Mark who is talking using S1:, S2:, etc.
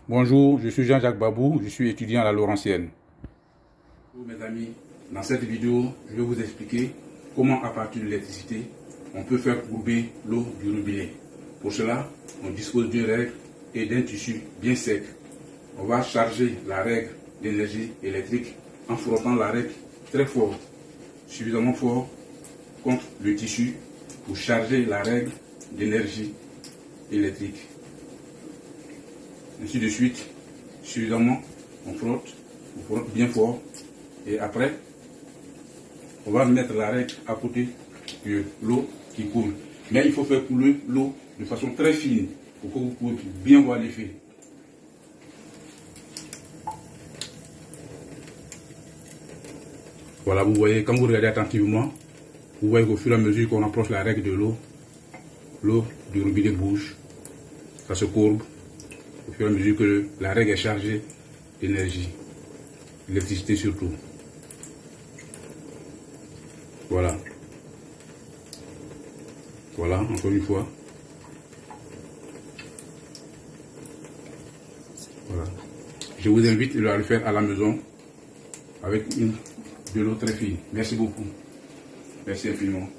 S1: Bonjour, je suis Jean-Jacques Babou, je suis étudiant à la Laurentienne. Bonjour mes amis, dans cette vidéo, je vais vous expliquer comment à partir de l'électricité, on peut faire courber l'eau du robinet. Pour cela, on dispose d'une règle et d'un tissu bien sec. On va charger la règle d'énergie électrique en frottant la règle très fort, suffisamment fort contre le tissu pour charger la règle d'énergie électrique. Ainsi de suite, suffisamment, on frotte bien fort et après, on va mettre la règle à côté de l'eau qui coule. Mais il faut faire couler l'eau de façon très fine pour que vous puissiez bien voir l'effet. Voilà, vous voyez, quand vous regardez attentivement, vous voyez qu'au fur et à mesure qu'on approche la règle de l'eau du robinet bouge, ça se courbe. Au fur et à mesure que la règle est chargée d'énergie, l'électricité surtout. Voilà. Voilà, encore une fois. Voilà. Je vous invite à le faire à la maison avec de l'eau très fine. Merci beaucoup. Merci infiniment.